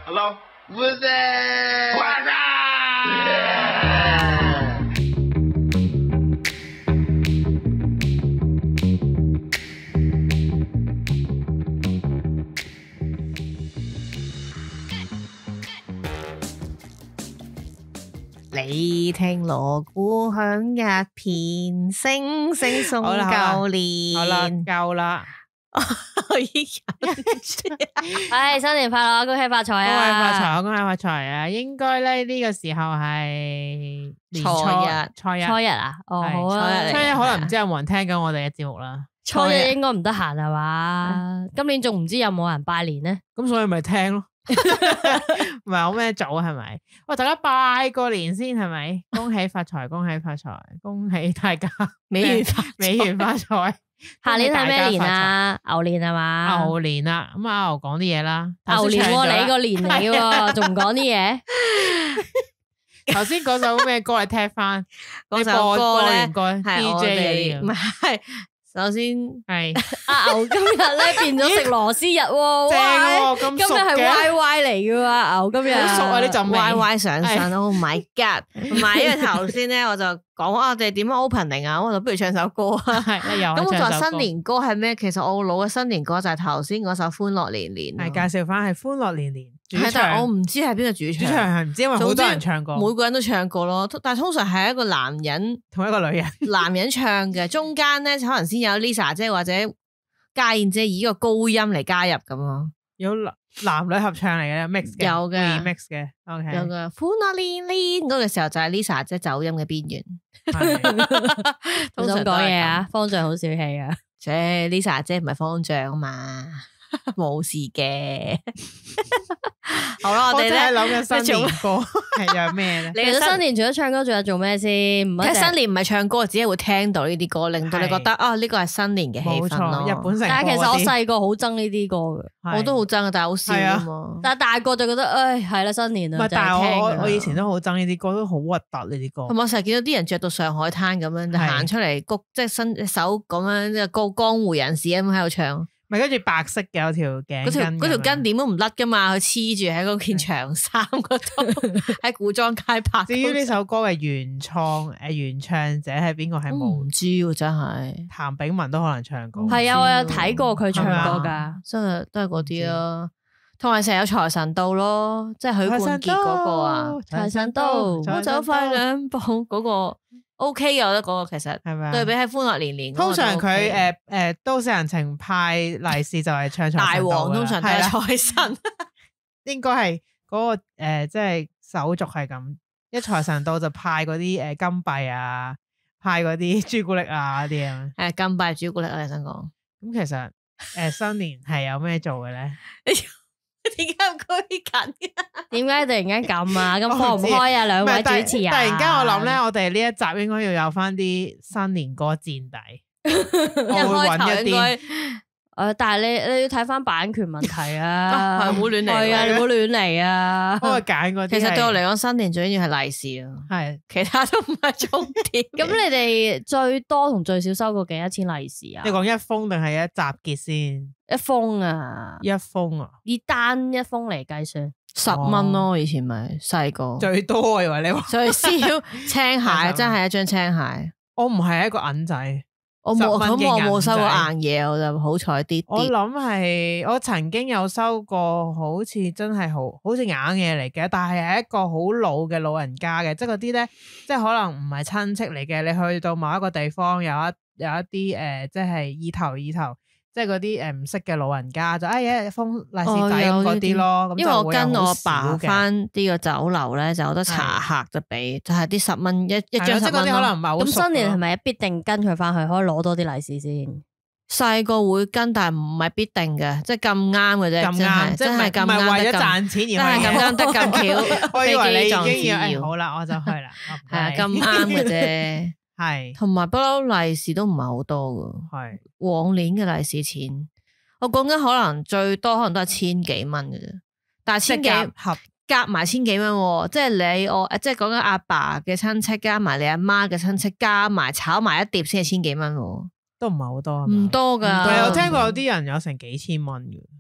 Hello? What's that? What's that? 你聽鑼鼓響一片，星星送舊年。 好啦，夠啦。 我已經唉，新年快樂，恭喜發財啊！ 恭喜發財啊！應該咧呢個時候係年初一啊！哦，好啊， 初一可能唔知有冇人聽緊我哋嘅節目啦。 初一應該唔得閒係嘛？今年仲唔知有冇人拜年咧？ 咁所以咪聽咯。唔係有咩做係咪？喂，大家拜個年先係咪？恭喜發財，恭喜發財，恭喜大家美元發財。 下年係咩年啊？牛年係嘛？ 牛年啦，咁阿牛講啲嘢啦。 牛年喎，你個年嚟嘅喎，仲唔講啲嘢？ 頭先嗰首咩歌你聽翻？ 嗰首歌咧係 DJ 嗰啲唔係。首先係阿牛今日咧變咗食螺絲日喎， 正喎，咁今日係 Y Y 嚟嘅喎，牛今日好熟啊！呢陣 Y Y 上身 ，Oh my God！ 唔係因為頭先咧我就講我哋點樣 opening 啊，我就不如唱首歌啊。咁我就話新年歌係咩？其實我老嘅新年歌就係頭先嗰首《歡樂年年》。 係介紹翻係《歡樂年年》。 係，但係我唔知係邊個主唱。 主唱係唔知，因為好多人唱過， 每個人都唱過咯。但係通常係一個男人同一個女人， 男人唱嘅，中間咧可能先有 Lisa 姐或者家燕姐以個高音嚟加入咁咯。 有男女合唱嚟嘅 mix 嘅， 有嘅 mix 嘅 ，OK。 有嘅歡樂年年嗰個時候就係 Lisa 姐走音嘅邊緣。 通常講嘢啊，方丈好小氣啊。 Lisa 姐唔係方丈啊嘛。冇事嘅，好啦，我哋咧諗緊新年歌係有咩咧？ 其實新年除咗唱歌，仲有做咩先？ 其實新年唔係唱歌，只係會聽到呢啲歌，令到你覺得啊，呢個係新年嘅氣氛咯。 日本成， 但係其實我細個好憎呢啲歌嘅， 我都好憎啊，但係好笑啊嘛。 但係大個就覺得，唉，係啦，新年啊， 但係我以前都好憎呢啲歌，都好核突呢啲歌。 同埋我成日見到啲人着到上海灘咁樣，就行出嚟谷，即係伸手咁樣，即係高江湖人士咁喺度唱。 咪跟住白色嘅有條頸巾， 嗰條巾點都唔甩噶嘛，佢黐住喺嗰件長衫嗰度，喺古裝街拍。 至於呢首歌嘅原唱者係邊個？係冇唔知喎，真係譚炳文都可能唱過。 係啊，我有睇過佢唱歌噶， 真係都係嗰啲咯。同埋成日有財神到咯，即係許冠傑嗰個啊， 財神到， 我走快兩步嗰個。O K 嘅，我覺得嗰個其實係咪對比喺歡樂年年， 通常佢都市人情派利是就係唱大王，通常都係財神， 應該係嗰個即係手續係咁，一財神到就派嗰啲金幣啊，派嗰啲朱古力啊嗰啲啊， 金幣朱古力啊，你想講？ 咁其實新年係有咩做嘅咧？ 點解咁拘謹？ 點解突然間咁啊？咁開唔開啊？兩位主持人， 突然間我諗咧，我哋呢一集應該要有翻啲新年歌墊底，我會揾一啲。 但係你要睇翻版權問題啊， 係唔好亂嚟， 係啊，你唔好亂嚟啊。 我揀嗰啲， 其實對我嚟講，新年最緊要係利是啊，係其他都唔係重點。 咁你哋最多同最少收過幾多錢利是啊？ 你講一封定係一集結先？ 一封啊， 一封啊， 以單一封嚟計算 10蚊咯。以前咪細個最多，我以為你話最少青蟹，真係一張青蟹。 我唔係一個銀仔。 我冇收過硬嘢，我就好彩啲。 我諗係我曾經有收過，好似真係好似硬嘢嚟嘅，但係一個好老嘅老人家嘅，即係嗰啲咧，即係可能唔係親戚嚟嘅。你去到某一個地方，有一啲即係意頭，即係嗰啲唔識嘅老人家就一封利是仔咁嗰啲咯。 因為我跟我阿爸翻呢個酒樓咧，就好多茶客就俾，就係啲10蚊一張10蚊咯。 可能唔係好熟。 咁新年係咪必定跟佢翻去，可以攞多啲利是先？ 細個會跟，但係唔係必定嘅，即係咁啱嘅啫。 咁啱，即係咁啱，為咗賺錢而係咁啱得咁巧。 我以為你已經要好啦，我就去啦。 係啊，咁啱嘅啫。 係， 同埋不嬲利是都唔係好多噶，係往年嘅利是錢，我講緊可能最多可能都係千幾蚊嘅啫，但係千幾夾埋千幾蚊，即係你我即係講緊阿爸嘅親戚加埋你阿媽嘅親戚加埋炒埋一碟先係千幾蚊， 都唔係好多， 唔多噶。 係我聽過有啲人有成幾千蚊嘅，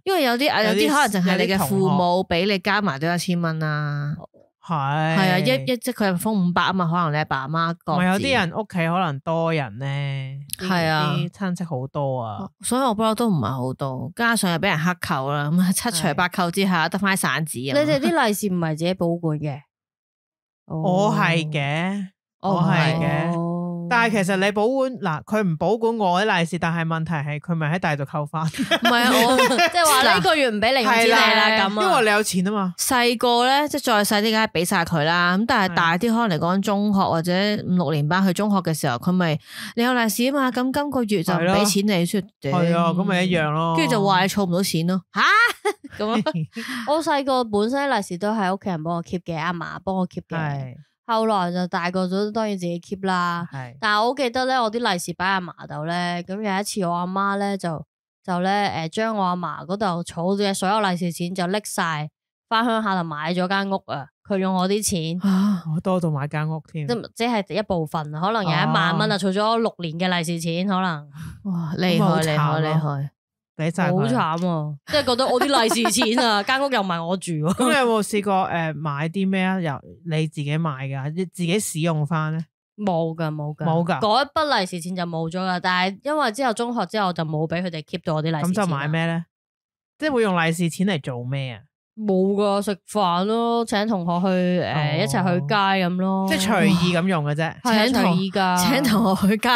因為有啲可能淨係你嘅父母俾你加埋都1000蚊啦。係啊，即係佢係封500啊嘛，可能你阿爸阿媽各自。 有啲人屋企可能多人咧，係啊，啲親戚好多啊， 所以我不嬲都唔係好多，加上又俾人克扣啦，咁7除8扣之下得翻散紙。 你哋啲利是唔係自己保管嘅？ 我係嘅，我係嘅。但係其實你保管嗱，佢唔保管我啲利是，但係問題係佢咪喺大度扣翻？唔係我即係話呢個月唔俾零用錢你啦咁啊， 因為你有錢啊嘛。 細個咧，即係再細啲，梗係俾晒佢啦。咁但係大啲，可能嚟講中學或者5、6年班去中學嘅時候，佢咪你有利是啊嘛？咁今個月就唔俾錢你出。 係啊，咁咪一樣咯。 跟住就話你儲唔到錢咯。吓咁我細個本身利是都係屋企人幫我 keep 嘅，阿嫲幫我 keep 嘅。後來就大個咗，當然自己 keep 啦。但係我好記得咧，我啲利是擺阿嫲度咧，咁有一次我阿媽咧就咧將我阿嫲嗰度儲嘅所有利是錢就拎晒翻鄉下度買咗間屋啊！佢用我啲錢， 我多到買間屋添， 即係一部分，可能有1萬蚊啊，儲咗6年嘅利是錢，可能哇厲害厲害！ 好慘啊！即係覺得我啲利是錢啊，間屋又唔係我住。咁你有冇試過買啲咩啊？由你自己買噶，自己使用翻咧？ 冇噶。嗰一筆利是錢就冇咗啦。但係因為之後中學之後就冇俾佢哋 keep 到我啲利是錢。咁就買咩咧？即係會用利是錢嚟做咩啊？ 冇噶，食飯咯，請同學去一齊去街咁咯， 即係隨意咁用嘅啫。 請隨意噶， 請同學去街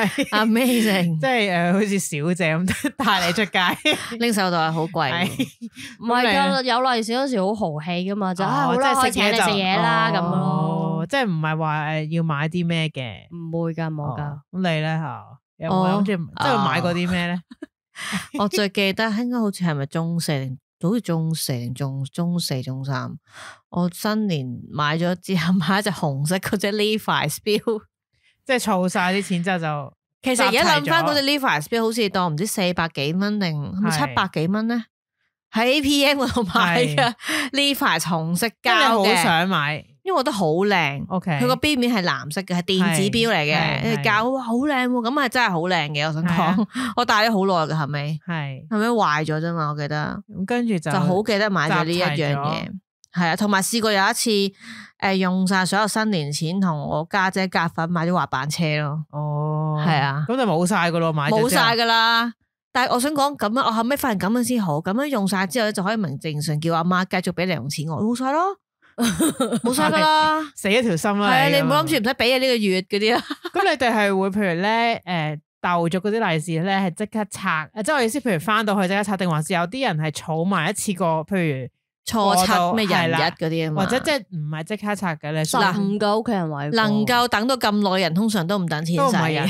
，amazing， 即係好似小姐咁帶你出街， 拎手袋好貴。 唔係噶，有利是嗰時好豪氣噶嘛，就好啦，我請你食嘢啦咁咯。 即係唔係話要買啲咩嘅？ 唔會噶，冇噶。 咁你咧吓有冇諗住即係買過啲咩咧？ 我最記得應該好似係咪中4？好似中4、中4、中3，我新年買咗之後買一隻紅色嗰隻 Levi's 錶，即係儲晒啲錢之後就， 其實而家諗翻嗰隻 Levi's 錶好似當唔知400幾蚊定係咪700幾蚊咧？喺 APM 嗰度買嘅 Levi's 紅色膠嘅， 好想買， 因為我覺得好靚。OK，佢個錶面係藍色嘅，係電子錶嚟嘅，膠哇好靚，咁係真係好靚嘅。我想講，我戴咗好耐嘅，係咪？係咪壞咗啫嘛？我記得， 咁跟住就好記得買咗呢一樣嘢。係啊，同埋試過有一次，用晒所有新年錢同我家姐夾份買咗滑板車咯。哦，係啊， 咁就冇晒噶咯，買冇晒噶啦。但係我想講咁樣，我後尾發現咁樣先好，咁樣用晒之後咧就可以名正常叫阿媽繼續俾零用錢我，冇晒咯，冇晒噶啦， 死一條心啦。 係啊，你唔好諗住唔使俾啊呢個月嗰啲啊。 咁你哋係會譬如咧，鬥咗嗰啲利是咧係即刻拆，即係我意思，譬如翻到去即刻拆，定還是有啲人係儲埋一次過，譬如初七咩人日嗰啲啊嘛，或者即係唔係即刻拆嘅咧 ？15個屋企人位能夠等到咁耐人，通常都唔等錢使嘅。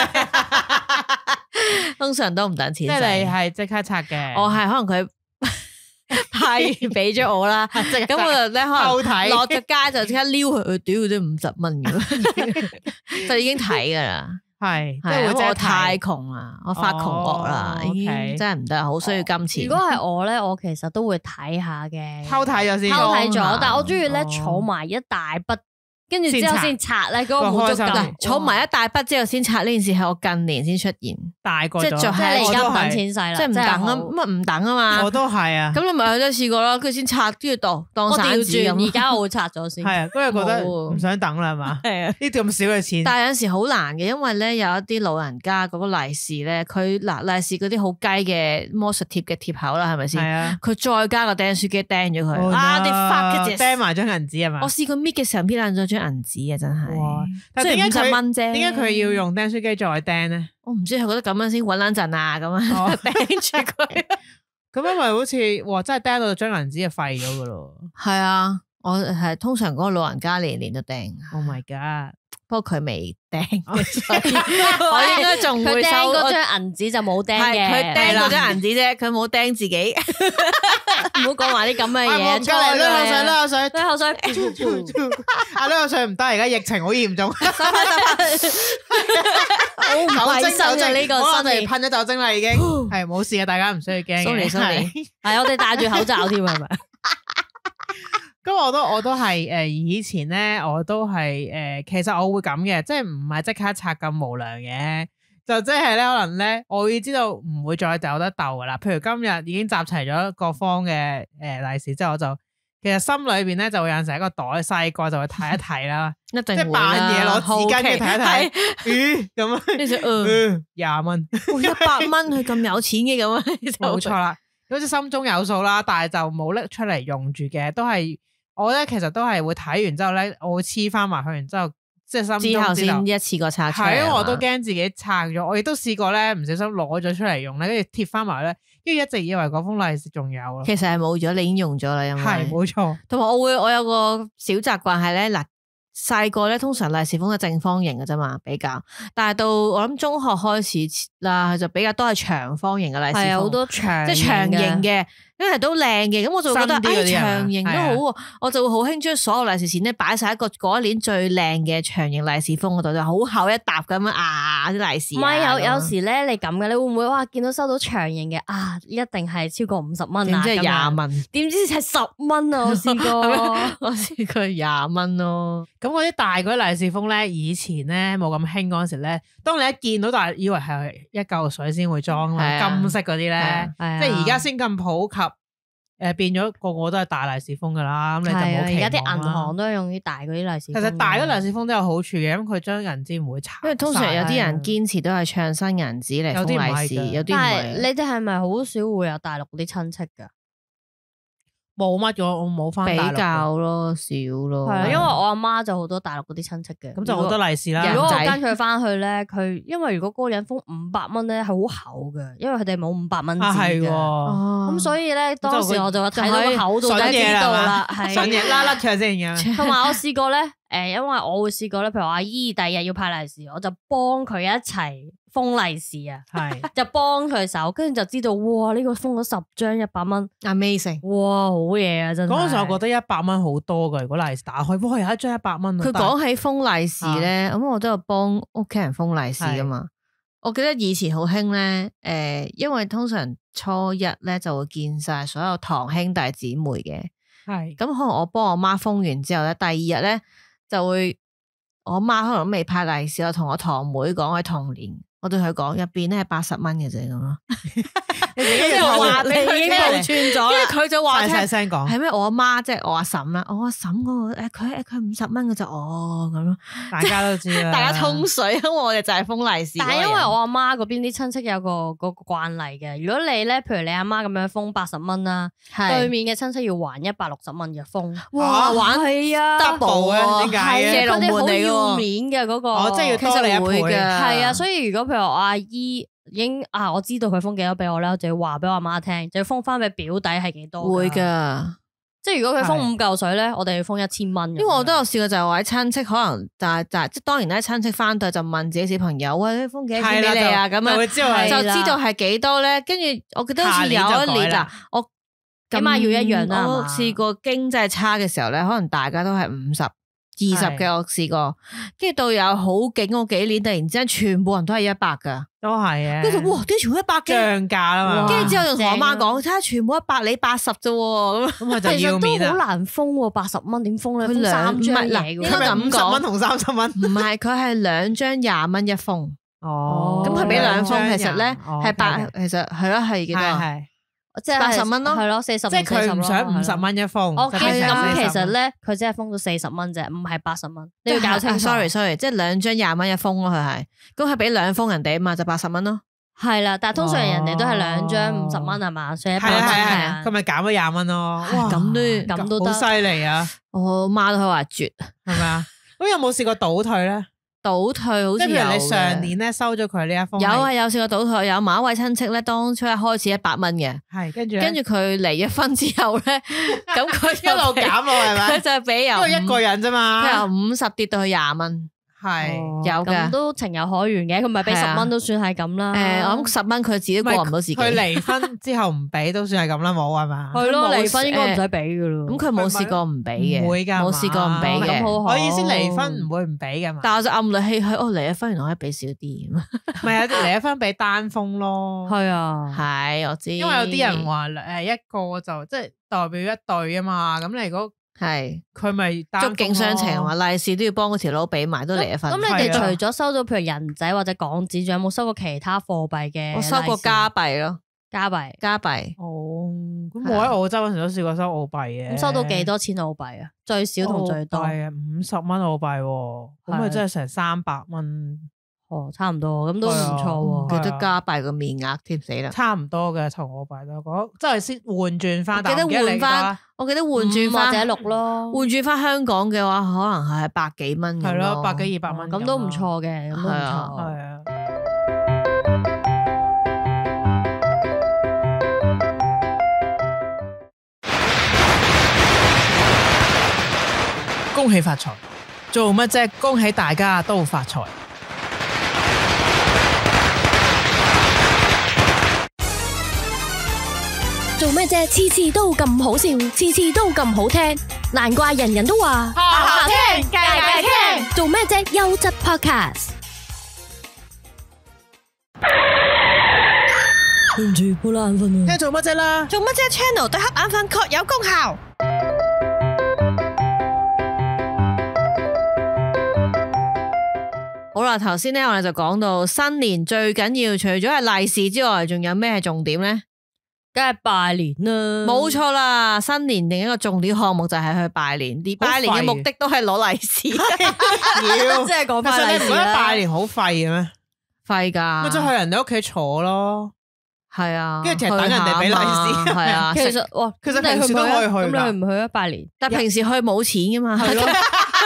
通常都唔等錢， 即係你係即刻拆嘅。 我係可能佢派俾咗我啦，咁我就咧可能落咗街就即刻撩佢，屌佢都50蚊咁，就已經睇噶啦。係，即係我太窮啦，我發窮惡啦，已經真係唔得，好需要金錢。 如果係我咧，我其實都會睇下嘅， 偷睇咗先， 偷睇咗，但係我中意咧儲埋一大筆。跟住之後先拆咧，嗰個滿足感。 儲埋一大筆之後先拆呢件事係我近年先出現， 大個即係你而家唔等錢使啦， 即係唔等啊，乜唔等啊嘛。 我都係啊。 咁你咪去咗試過咯，跟住先拆，跟住當散紙咁。 而家我會拆咗先。 係啊，跟住覺得唔想等啦，係嘛？係啊，呢啲咁少嘅錢。 但係有陣時好難嘅，因為咧有一啲老人家嗰個利是咧，佢利是嗰啲好雞嘅魔術貼嘅貼口啦，係咪先？係啊。佢再加個釘書機釘咗佢，啲發嘅釘埋張銀紙係嘛？ 我試過搣嘅時候搣爛咗張銀紙啊，真係。 但係點解 50蚊啫？ 點解佢要用釘書機再釘咧？ 我唔知，係覺得咁樣先穩穩陣啊，咁樣釘住佢。 咁因為好似哇，真係釘到張銀紙就廢咗噶咯。 係啊，我係通常嗰個老人家年年都釘。 Oh my god！ 不過佢未釘，我應該仲會收嗰張銀紙就冇釘嘅。 佢釘嗰張銀紙啫，佢冇釘自己。唔好講埋啲咁嘅嘢。 出嚟啦口水啦口水， 口水。 啊呢口水唔得，而家疫情好嚴重。 好唔衛生啊呢個， 我哋噴咗酒精啦，已經係冇事嘅，大家唔需要驚。 Sorry， 係我哋戴住口罩添，係咪？ 咁我都係以前咧我都係其實我會咁嘅，即係唔係即刻拆咁無良嘅。 就即係咧，可能咧，我已知道唔會再有得鬥噶啦。譬如今日已經集齊咗各方嘅利是之後，我就其實心裏邊咧就會有成一個袋，細個就會睇一睇啦， 一定即係扮嘢攞紙巾嘅睇一睇，咁啊，20蚊 ，100蚊佢咁有錢嘅咁啊， 冇錯啦，好似心中有數啦，但係就冇拎出嚟用住嘅，都係我咧其實都係會睇完之後咧，我會黐翻埋去，然之後。即係之後先一次過拆出嚟， 係因為我都驚自己拆咗，我亦都試過咧，唔小心攞咗出嚟用咧，跟住貼翻埋咧，跟住一直以為嗰封利是仲有咯。 其實係冇咗，你已經用咗啦，因為係冇錯。 同埋我有個小習慣係咧，嗱細個咧通常利是封係正方形嘅啫嘛，比較，但係到我諗中學開始啦，就比較多係長方形嘅利是封， 係好多長， 即係長形嘅。因為都靚嘅，咁我就覺得長形都好，我就會好興將所有利是錢咧擺晒喺嗰一年最靚嘅長形利是封嗰度，就好厚一沓咁樣啲利是。唔係有時咧，你咁嘅，你會唔會哇見到收到長形嘅一定係超過50蚊啊？ 點知係20蚊？ 點知係10蚊啊？我試過， 我試過20蚊咯。 咁嗰啲大嗰啲利是封咧，以前咧冇咁興嗰陣時咧，當你一見到但係以為係一嚿水先會裝啦，金色嗰啲咧，即係而家先咁普及。變咗個個都係大利是封噶啦，咁你就冇期望啦。而家啲銀行都係用啲大嗰啲利是封。 其實大嗰利是封都有好處嘅，咁佢將銀紙唔會拆。 因為通常有啲人堅持都係唱新銀紙嚟封利是，有啲唔係。 但係你哋係咪好少會有大陸嗰啲親戚噶？ 冇乜咗，我冇翻比較咯，少咯。 係啊，因為我阿媽就好多大陸嗰啲親戚嘅， 咁就好多利是啦。 如果我跟佢翻去咧，佢因為如果嗰個人封500蚊咧，係好厚嘅，因為佢哋冇500蚊紙嘅。咁所以咧，當時我就睇到個厚度就知道啦，係筍嘢拉甩佢先嘅。 同埋我試過咧，因為我會試過咧，譬如我阿姨第二日要派利是，我就幫佢一齊封利是啊，係就幫佢手，跟住就知道哇呢個封咗10張100蚊 ，amazing， 哇好嘢啊真係。 嗰陣時我覺得100蚊好多噶，如果利是打開，哇有一張100蚊。 佢講起封利是咧，咁我都有幫屋企人封利是噶嘛。我記得以前好興咧，因為通常初一咧就會見晒所有堂兄弟姊妹嘅，係咁可能我幫我媽封完之後咧，第2日咧就會我媽可能都未派利是，我同我堂妹講我童年。我對佢講入邊咧係80蚊嘅啫咁咯， 你已經話你已經報穿咗啦， 跟住佢就話細聲講係咩？我阿媽即係我阿嬸啦，我阿嬸嗰個佢50蚊嘅就咁咯， 大家都知啦， 大家通水，因為我哋就係封利是。 但係因為我阿媽嗰邊啲親戚有個慣例嘅，如果你咧，譬如你阿媽咁樣封80蚊啦，對面嘅親戚要還160蚊嘅封， 哇玩係啊 double 啊， 點解嘅？ 佢哋好要面嘅嗰個， 即係要多你一倍嘅， 係啊，所以如果譬如我阿姨已經我知道佢封幾多俾我咧，我就要話俾我阿媽聽，就要封翻俾表弟係幾多。 會噶， 即係如果佢封5嚿水咧，我哋要封1000蚊。因為我都有試過，就係話啲親戚可能即係當然咧，親戚翻到就問自己小朋友喂，封幾多錢俾你啊？咁樣就知道係幾多咧。跟住我記得好似有一年啊，我起碼要一樣啦。 我試過經濟差嘅時候咧，可能大家都係50、20嘅，我試過，跟住到有好景嗰幾年，突然之間全部人都係100噶， 都係嘅。 跟住哇，啲全部100嘅漲價啦嘛， 跟住之後就同我媽講，睇下全部100，你80啫，咁佢就要面其實都好難封，80蚊點封咧？封3張嘢， 應該咁講， 50蚊同30蚊， 唔係佢係2張20蚊一封， 哦， 咁佢俾2封，其實咧係8，其實係咯係幾多？即係80蚊咯， 係咯40， 即係佢唔想50蚊一封。 咁其實咧，佢只係封到40蚊啫，唔係80蚊。你要搞清楚。 sorry，即係2張20蚊一封咯，佢係。咁佢俾2封人哋啊嘛，就80蚊咯。 係啦，但係通常人哋都係2張50蚊係嘛，所以100蚊係啊。佢咪減咗20蚊咯。哇， 咁都得， 好犀利啊！ 我媽都可以話絕， 係咪啊？咁有冇試過倒退咧？ 倒退好似有嘅。 即係譬如你上年咧收咗佢呢一封， 有試過倒退，有某一位親戚咧，當初一開始100蚊嘅， 係跟住佢離咗婚之後咧，咁佢一路減落係咪？ 佢就俾由一個人啫嘛， 佢由50跌到去20蚊。係有嘅， 咁都情有可原嘅，佢咪俾10蚊都算係咁啦。 我諗10蚊佢自己過唔到自己。 佢離婚之後唔俾都算係咁啦，冇係嘛？ 係咯，離婚應該唔使俾噶咯。 咁佢冇試過唔俾嘅， 唔會噶， 冇試過唔俾嘅。 咁好好。 我意思離婚唔會唔俾噶嘛。 但係我就暗裏氣佢，離咗婚原來可以俾少啲。 唔係啊，離咗婚俾單封咯。 係啊， 係我知。 因為有啲人話一個就即係代表一對啊嘛，咁你如果係佢咪觸景傷情話利是都要幫嗰條佬俾埋都嚟一份。 咁你哋除咗收到譬如人仔或者港紙，仲有冇收過其他貨幣嘅？ 我收過加幣咯， 加幣。 哦，咁我喺澳洲嗰時都試過收澳幣嘅。 咁收到幾多錢澳幣啊？最少同最多 50蚊澳幣，咁咪真係成300蚊。 哦，差唔多，咁都唔錯。 記得加幣個面額添死啦。 差唔多嘅，同澳幣都講，即係先換轉翻。 我記得換翻或者6咯， 換轉翻香港嘅話，可能係100幾蚊。 係咯，100幾200蚊。 咁都唔錯嘅，咁都唔錯。 係啊。恭喜發財，做乜啫？恭喜大家都發財。 做咩啫？次次都咁好笑，次次都咁好聽，難怪人人都話下下聽，屆屆聽。 做咩啫？優質 podcast。 對唔住，好眼瞓啊！聽做乜啫啦？ 做乜啫 ？Channel 對黑眼瞓確有功效。好啦，頭先咧我哋就講到新年最緊要，除咗係利是之外，仲有咩係重點咧？ 梗係拜年啦， 冇錯啦！新年另一個重點項目就係去拜年，而拜年嘅目的都係攞利是。 即係講翻利是啦。 你唔覺得拜年好廢嘅咩？ 廢噶， 咪就去人哋屋企坐咯。 係啊， 跟住其實等人哋俾利是。 係啊， 其實平時都可以去。 咁你去唔去啊？拜年， 但平時去冇錢噶嘛。 係咯，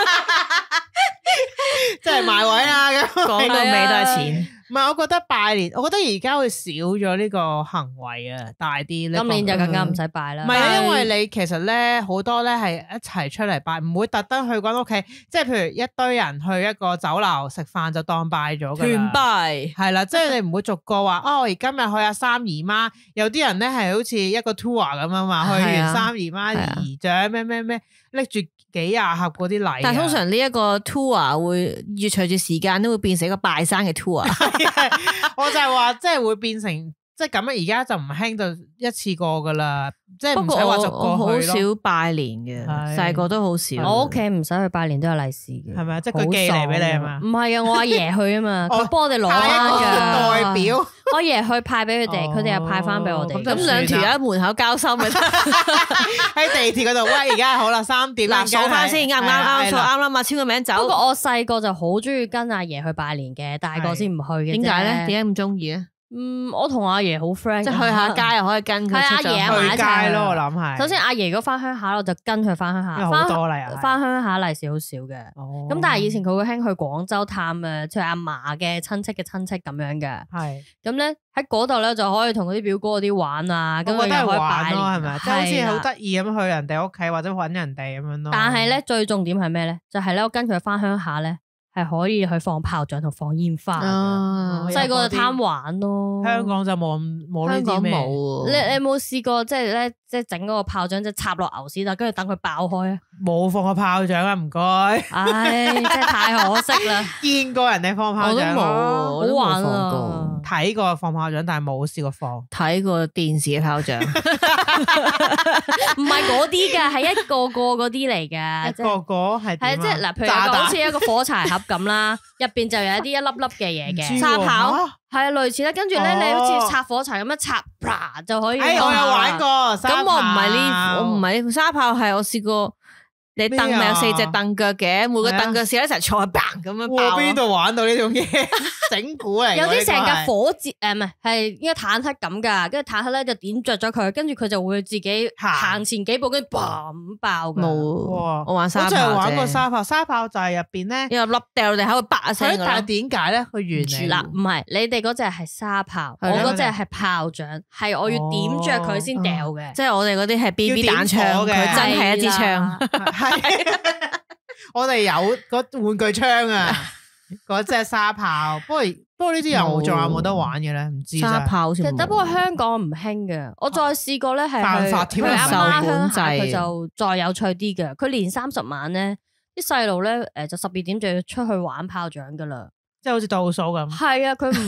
即係買位啦。咁講到尾都係錢。 唔係，我覺得拜年，我覺得而家會少咗呢個行為啊，大啲。 今年就更加唔使拜啦。 唔係啊，因為你其實咧好多咧係一齊出嚟拜，唔會特登去嗰屋企。即係譬如一堆人去一個酒樓食飯就當拜咗㗎啦。 團拜係啦，即係你唔會逐個話我而今日去阿三姨媽。有啲人咧係好似一個 tour 咁樣嘛，去完三姨媽、姨丈咩拎住幾廿盒嗰啲禮。 但係通常呢一個 tour 會越隨住時間都會變成一個拜山嘅 tour。 我就係話，即係會變成即係咁樣，而家就唔興就一次過噶啦，即係唔使話逐個去咯。 我好少拜年嘅，細個都好少。 我屋企唔使去拜年都有利是嘅， 係咪？即係佢寄嚟俾你係嘛？ 唔係啊，我阿爺去啊嘛，佢幫我哋攞翻嘅代表。 我阿爺去派俾佢哋，佢哋又派翻俾我哋。 咁兩條喺門口交收咪得？ 喺地鐵嗰度，喂，而家好啦，3點嗱，數翻先，啱唔啱？數啱啦嘛，簽個名走。 不過我細個就好中意跟阿爺去拜年嘅，大個先唔去嘅。 點解咧？點解咁中意咧？ 我同阿爺好 friend， 即係去下街又可以跟佢出咗去街咯。我諗係。 首先阿爺如果翻鄉下，我就跟佢翻鄉下。 好多禮啊！ 翻鄉下利是好少嘅。咁但係以前佢會興去廣州探即係阿嫲嘅親戚嘅親戚咁樣嘅。 係。 咁咧喺嗰度咧就可以同嗰啲表哥嗰啲玩啊。 咁我覺得係玩咯，係咪？即係好似好得意咁去人哋屋企或者搵人哋咁樣咯。 但係咧最重點係咩咧？就係咧我跟佢翻鄉下咧。係可以去放炮仗同放煙花，細個就貪玩咯。 香港就冇呢啲咩。 你有冇試過即係咧，即係整嗰個炮仗，即係插落牛屎度，跟住等佢爆開啊？ 冇放過炮仗啊，唔該。 唉，真係太可惜啦！ 見過人哋放炮仗， 我都冇， 好玩啊！ 睇過放炮仗，但係冇試過放。 睇過電視嘅炮仗， 唔係嗰啲㗎，係一個個嗰啲嚟㗎。 一個個係點啊？ 即係嗱，譬如好似一個火柴盒咁啦，入邊就有一啲一粒粒嘅嘢嘅沙炮， 係啊，類似啦。跟住咧，你好似插火柴咁樣插，啪就可以。 我有玩過。 咁我唔係呢沙炮，係我試過。你凳咪有4隻凳腳嘅，每個凳腳試一齊坐嘭咁樣爆。 邊度玩到呢種嘢？整蠱嚟。 有啲成架火箭唔係應該坦克咁噶，跟住坦克咧就點着咗佢，跟住佢就會自己行前幾步，跟住嘭爆嘅。 冇，我玩沙炮啫。 我就係玩過沙炮，沙炮就係入邊咧有粒掉地喺度啪一聲。 但係點解咧？佢圓嚟嗱，唔係你哋嗰隻係沙炮，我嗰隻係炮仗，係我要點着佢先掉嘅。 即係我哋嗰啲係 BB 彈槍，佢真係一支槍。 我哋有個玩具槍啊，嗰隻沙炮。不過呢啲又仲有冇得玩嘅咧？唔知沙炮其實不過香港唔興嘅。我再試過咧係犯法添， 佢阿媽鄉下佢就再有趣啲嘅。佢年30晚咧，啲細路咧就12點就要出去玩炮仗噶啦， 即係好似倒數咁。 係啊，佢唔。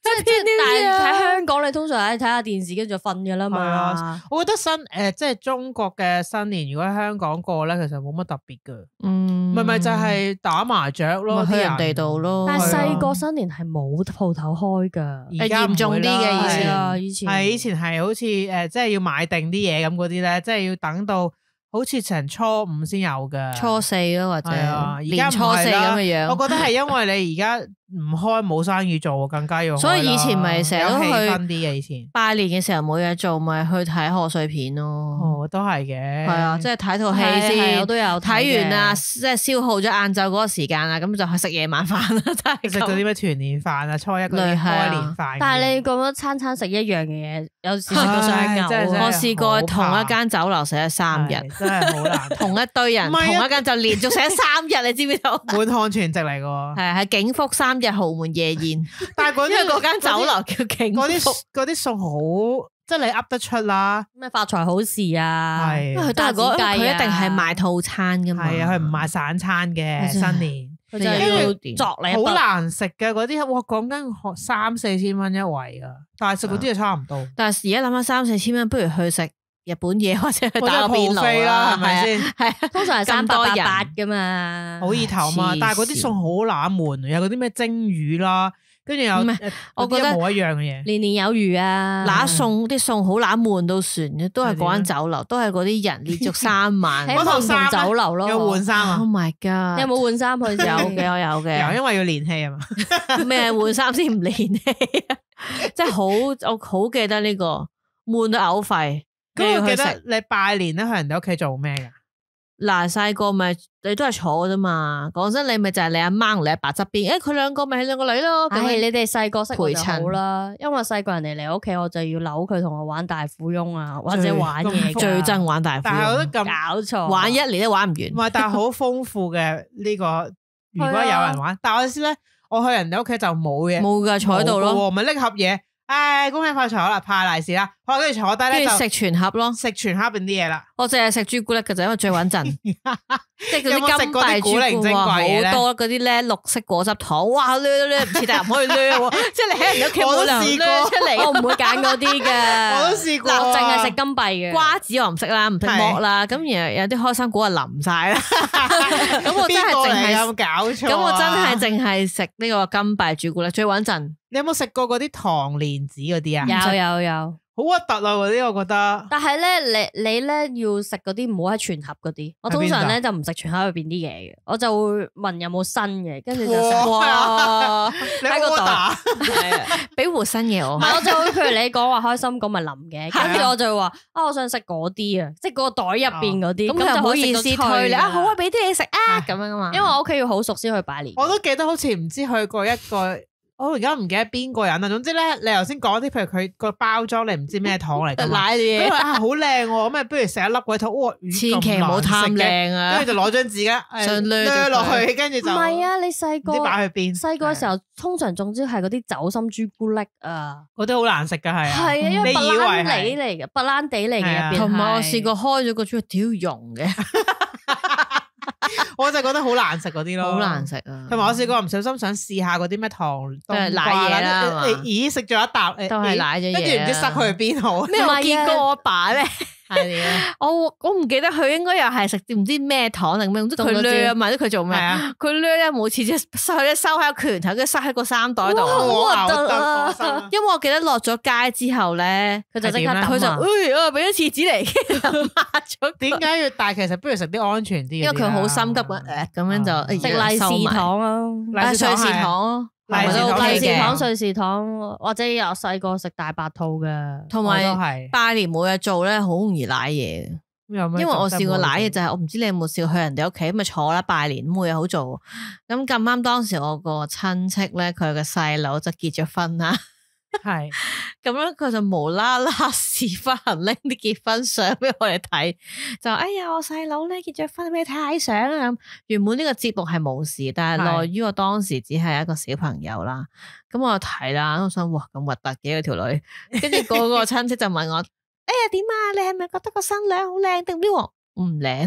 但係喺香港你通常係睇下電視跟住就瞓㗎啦嘛。 我覺得即係中國嘅新年，如果喺香港過咧，其實冇乜特別㗎。咪就係打麻雀咯， 去人哋度咯。 但係細個新年係冇鋪頭開㗎， 而家嚴重啲嘅以前以前係好似即係要買定啲嘢咁嗰啲咧，即係要等到好似成初五先有㗎， 初四咯或者年初四咁嘅樣。 我覺得係因為你而家唔開冇生意做，更加要開。 所以以前咪成日都去啲嘅，以前拜年嘅時候冇嘢做，咪去睇賀歲片咯。 哦，都係嘅， 係啊，即係睇套戲先。 我都有睇完啊，即係消耗咗晏晝嗰個時間啊，咁就去食夜晚飯啦。真係食到啲咩團年飯啊，初一嗰啲開年飯。 但係你覺得餐餐食一樣嘅嘢，有時食到想嘔。 我試過同一間酒樓食咗3日， 真係好難。 同一堆人，同一間就連續食咗3日，你知唔知道？ 滿漢全席嚟㗎。 係景福3日豪門夜宴， 但係因為嗰間酒樓叫景福， 嗰啲餸好，即係你噏得出啦。 咩發財好事啊？ 係，因為佢一定係賣套餐㗎嘛。 係啊，佢唔賣散餐嘅新年， 佢就要作你好難食嘅嗰啲，哇！講緊3-4千蚊一圍啊，但係食嗰啲就差唔多。 但係而家諗下3-4千蚊，不如去食日本嘢或者去打個邊爐啦，係咪先？係通常係388噶嘛， 好意頭嘛。但係嗰啲餸好冷門，有嗰啲咩蒸魚啦，跟住有我覺得冇一樣嘅嘢， 年年有餘啊。 嗱，啲餸好冷門到船嘅，都係嗰間酒樓，都係嗰啲人連續3晚。 喺唔同酒樓咯， 有換衫啊 ！Oh my god！ 你有冇換衫去？ 有嘅，我有嘅。 因為要練氣啊嘛。 咩換衫先唔練氣啊？即係我好記得呢個悶到嘔肺。 咁我記得你拜年咧去人哋屋企做咩噶？ 嗱，細個咪你都係坐啫嘛。講真，你咪就係你阿媽同你阿爸側邊。佢兩個咪係兩個女咯。 係你哋細個識陪襯啦。因為細個人哋嚟屋企，我就要扭佢同我玩大富翁啊，或者玩嘢。 最憎玩大富翁。 但係我都咁搞錯，玩1年都玩唔完。 唔係，但係好豐富嘅呢個。如果有人玩，但係我意思咧，我去人哋屋企就冇嘢， 冇噶，坐喺度咯， 咪拎盒嘢。恭喜發財啦，派利是啦，好，跟住坐低咧就食全盒咯， 食全盒邊啲嘢啦。 我淨係食朱古力嘅就因為最穩陣，即係嗰啲金幣古靈精怪嘢咧， 好多嗰啲咧綠色果汁糖，哇，掠唔似但唔可以掠，即係你喺人哋屋企冇理由掠出嚟， 我唔會揀嗰啲嘅， 我都試過， 淨係食金幣嘅瓜子我唔識啦，唔識剝啦，咁然後有啲開心果啊淋晒啦，咁我真係淨係有搞錯， 咁我真係淨係食呢個金幣朱古力最穩陣。 你有冇食過嗰啲糖蓮子嗰啲啊？ 有， 好核突啊！嗰啲我覺得。 但係咧，你咧要食嗰啲唔好喺全盒嗰啲。我通常咧就唔食全盒入邊啲嘢嘅，我就會問有冇新嘅，跟住就食。哇！ 喺個袋， 俾活新嘢我。 我就會譬如你講話開心果咪淋嘅，跟住我就會話我想食嗰啲啊，即係個袋入邊嗰啲。 咁就唔好意思推你啊！好啊，俾啲你食啊！咁樣啊嘛。 因為我屋企要好熟先去拜年。 我都記得好似唔知去過一個。我而家唔記得邊個人啦，總之咧，你頭先講啲，譬如佢個包裝，你唔知咩糖嚟㗎嘛？咁啊好靚喎，咁啊不如食一粒鬼糖，哇！ 千祈唔好貪靚啊！ 跟住就攞張紙嘅，掠落去，跟住就唔係啊！你細個唔知擺去邊？ 細個嘅時候，通常中招係嗰啲酒心朱古力啊， 嗰啲好難食㗎係啊！ 係啊，因為白蘭地嚟嘅，白蘭地嚟嘅入邊， 同埋我試過開咗個朱古力屌溶嘅。 我就覺得好難食嗰啲咯， 好難食啊！ 同埋我試過唔小心想試下嗰啲咩糖奶嘢啦， 咦食咗一啖， 都係奶咗嘢， 跟住唔知塞去邊好。 咩我見過我爸咧， 係啊， 我唔記得佢應該又係食唔知咩糖定咩，總之佢掠埋咗佢做咩？佢掠咧冇次次收喺個拳頭，跟住塞喺個衫袋度，好核突啊！因為我記得落咗街之後咧，佢就即刻佢就俾咗廁紙嚟，跟住抹咗。 點解要？但係其實不如食啲安全啲， 因為佢好心急咁樣就食利是糖啊， 瑞士糖咯， 利是糖、瑞士糖，或者由細個食大白兔嘅， 同埋拜年冇嘢做咧，好容易瀨嘢。因為我試過瀨嘢就係我唔知你有冇試過去人哋屋企咁咪坐啦，拜年冇嘢好做，咁咁啱當時我個親戚咧佢嘅細佬就結咗婚啦。 係咁樣佢就無啦啦屎忽痕拎啲結婚相俾我哋睇，就哎呀我細佬咧結咗婚，俾你睇下相啊！咁原本呢個節目係冇事，但係內於我當時只係一個小朋友啦，咁我就睇啦，我想哇咁核突嘅條女，跟住嗰個親戚就問我，哎呀點啊？你係咪覺得個新娘好靚定邊？唔靚，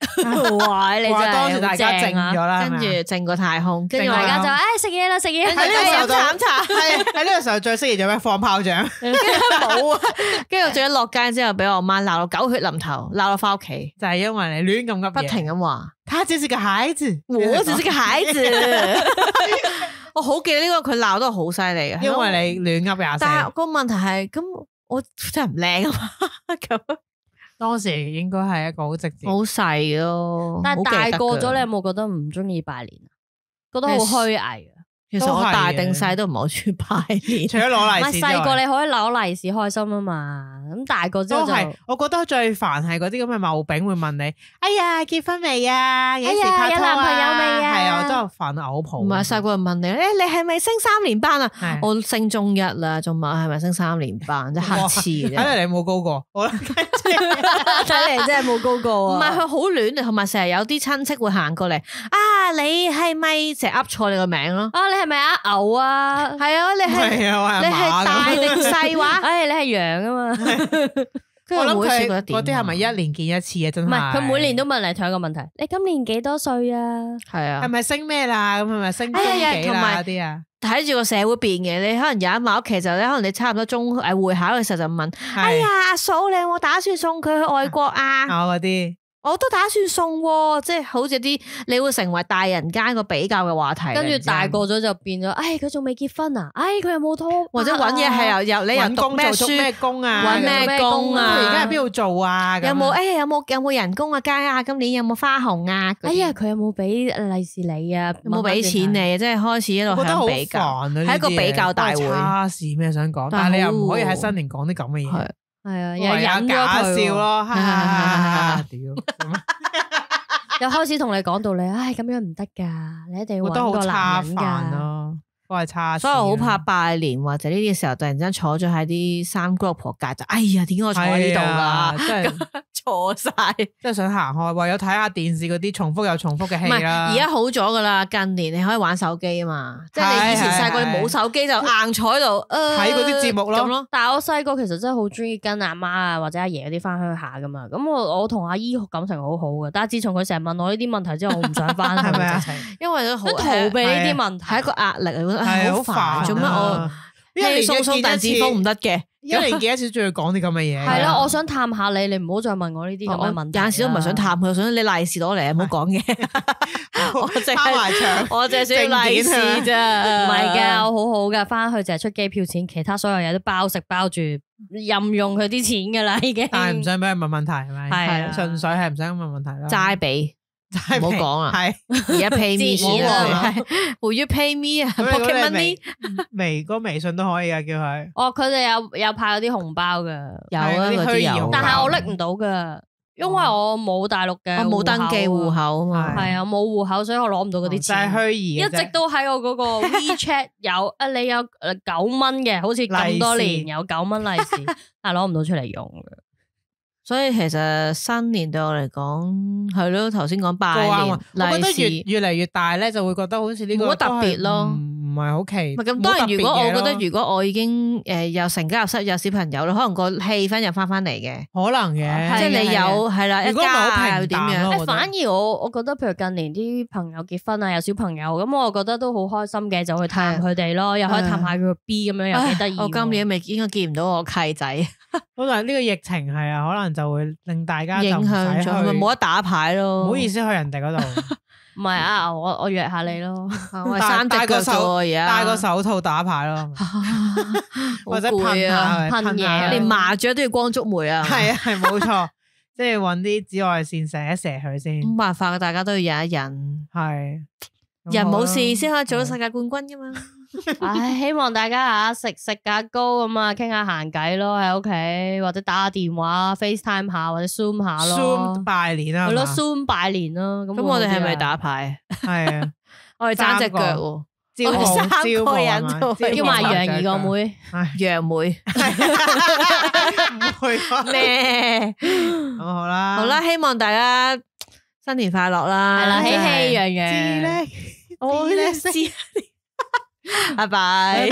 哇！你真係當時大家靜咗啦， 跟住靜個太空， 跟住大家就食嘢啦，食嘢。 喺呢個時候就慘茶，喺呢個時候最適宜做咩？放炮仗， 冇啊！跟住我仲一落街之後，俾我媽鬧到狗血淋頭，鬧到翻屋企， 就係因為你亂咁噏嘢， 不停咁話， 他只是個孩子， 我只是個孩子。我好記得呢個佢鬧得好犀利嘅， 因為你亂噏廿四。 但係個問題係，咁我真係唔靚啊嘛。咁當時應該係一個好直接， 好細咯。 但係大個咗，你有冇覺得唔中意拜年啊？覺得好虛偽啊？ 其實我大定細都唔係好中意拜年， 除咗攞利是之外。 細個你可以攞利是開心啊嘛，咁大個之後就我覺得最煩係嗰啲咁嘅茂餅會問你，哎呀結婚未啊？幾時拍拖啊？ 有男朋友未啊？ 係啊，我真係煩到嘔泡。 唔係細個就問你，你係咪升3年班啊？我升中一啦，仲問係咪升3年班，真係黑痴嘅。 睇嚟你冇高過，好啦， 睇嚟真係冇高過。 唔係佢好亂，同埋成日有啲親戚會行過嚟，你係咪成日噏錯你個名咯？ 你係咪阿牛啊？係啊，你係大定細話？你係羊啊嘛？ 我諗佢嗰啲係咪一年見一次啊？真係唔係， 佢每年都問你同一個問題：你今年幾多歲啊？ 係啊， 係咪升咩啦？咁係咪升中幾啦？啲啊， 睇住個社會變嘅，你可能有一晚屋企就咧，可能你差唔多會考嘅時候就問：哎呀，阿嫂，你有冇打算送佢去外國啊？ 嗰啲。 我都打算送，即係好似啲你會成為大人間個比較嘅話題， 跟住大個咗就變咗，佢仲未結婚啊？佢有冇拖？ 或者搵嘢係又你又讀咩書？ 咩工啊？ 搵咩工啊？ 佢而家喺邊度做啊？ 有冇人工啊？加今年有冇花紅啊？ 佢有冇俾利是你啊？ 有冇俾錢你？即係開始一路喺度比較，係一個比較大會。 差事咩想講？但係你又唔可以喺新年講啲咁嘅嘢。 係啊， 又有假笑咯，屌！ 又開始同你講道理，咁樣唔得噶，你一定要搵個男人噶。 都係差， 所以我好怕拜年或者呢啲時候突然之間坐咗喺啲三姑六婆隔就，點解我坐喺呢度噶？真係錯晒， 真係想行開，唯有睇下電視嗰啲重複又重複嘅戲啦。 而家好咗噶啦，近年你可以玩手機啊嘛，即係你以前細個你冇手機就硬坐喺度睇嗰啲節目咯。 但係我細個其實真係好中意跟阿媽啊或者阿爺嗰啲翻鄉下噶嘛，咁我同阿姨感情好好嘅，但係自從佢成日問我呢啲問題之後，我唔想翻，係咪啊？因為都好逃避呢啲問題，係一個壓力嚟。係好煩，做乜我輕鬆鬆但係風唔得嘅， 一年幾次仲要講啲咁嘅嘢。 係咯，我想探下你，你唔好再問我呢啲咁嘅問題。 有陣時都唔係想探佢，我想你利是攞嚟，唔好講嘢。我淨係想要利是啫， 唔係嘅，我好好嘅，翻去淨係出機票錢，其他所有嘢都包食包住，任用佢啲錢噶啦，已經。 但係唔想俾佢問問題，係咪？係純粹係唔想問問題啦。 齋俾。唔好講啊！ 係而家 pay me 錢啊，Will you pay me 啊？Pocket money， 微信都可以啊，叫佢。 佢哋有派嗰啲紅包噶， 有啊，嗰啲有。 但係我拎唔到噶，因為我冇大陸嘅， 我冇登記戶口啊嘛。 係啊，冇戶口，所以我攞唔到嗰啲錢。 就係虛擬， 一直都喺我嗰個 WeChat 有你有9蚊嘅，好似咁多年有9蚊利是，但係攞唔到出嚟用嘅。 所以其實新年對我嚟講係咯，頭先講拜年， 我覺得越嚟越大咧，就會覺得好似呢個冇乜特別咯， 唔係好奇。 咁當然，如果我覺得如果我已經又成家立室有小朋友啦，可能個氣氛又翻嚟嘅， 可能嘅， 即係你有係啦，一家又點樣？ 反而我覺得譬如近年啲朋友結婚啊，有小朋友咁，我覺得都好開心嘅，就去探佢哋咯，又可以探下佢個 B 咁樣，又幾得意。 我今年未應該見唔到我契仔。 可能呢個疫情係啊，可能就會令大家影響咗，咪冇得打牌咯。 唔好意思去人哋嗰度， 唔係啊，我約下你咯。 我3隻腳做而家， 戴個手套打牌咯，或者噴啊噴嘢， 連麻雀都要光觸媒啊。 係啊，係冇錯，即係搵啲紫外線射一射佢先。 冇辦法，大家都要忍一忍。 係人冇事先可以做到世界冠軍噶嘛。 希望大家食價高咁啊，傾下閒偈咯，喺屋企或者打下電話 FaceTime 下或者 Zoom 下咯。 Zoom 拜年啊， 係咯 Zoom 拜年咯。 咁我哋係咪打牌？ 係啊， 我哋爭隻腳喎， 招 3個人叫埋楊怡個妹， 楊妹唔會咩？ 好啦， 好啦，希望大家新年快樂啦， 係啦，喜氣洋洋。 知咧， 我咧知。拜拜。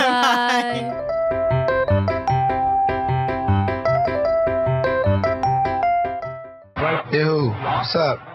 Yo, what's up?